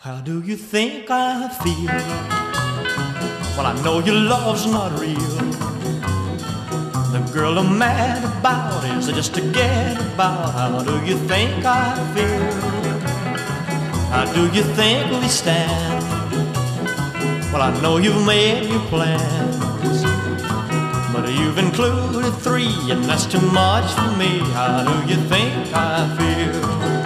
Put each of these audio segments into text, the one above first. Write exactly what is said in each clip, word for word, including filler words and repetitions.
How do you think I feel? Well, I know your love's not real. The girl I'm mad about is just to get about. How do you think I feel? How do you think we stand? Well, I know you've made your plans, but you've included three, and that's too much for me. How do you think I feel?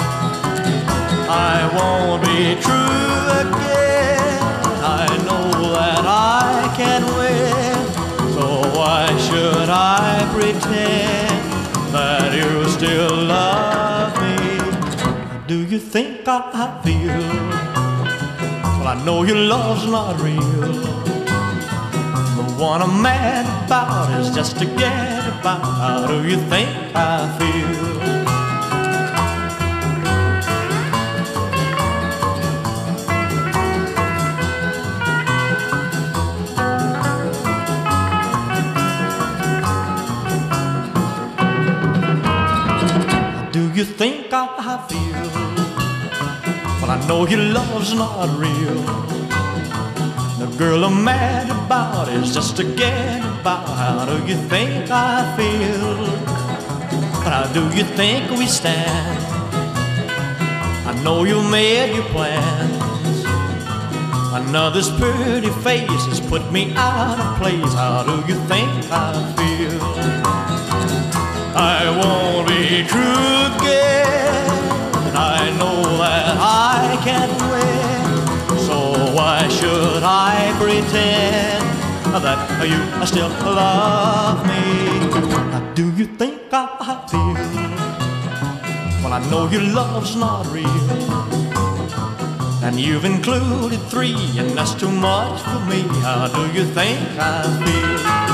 I won't be true again. I know that I can't win, so why should I pretend that you still love me? Do you think I feel? Well, I know your love's not real. The one I'm mad about is just to get about. How do you think I feel? Do you think I feel? Well, I know your love's not real. The girl I'm mad about is just to get about. How do you think I feel? How do you think we stand? I know you made your plans. Another's pretty face has put me out of place. How do you think I feel? I won't be true again. I know that I can't win, so why should I pretend that you still love me? Do you think I feel? Well, I know your love's not real, and you've included three, and that's too much for me. How do you think I feel?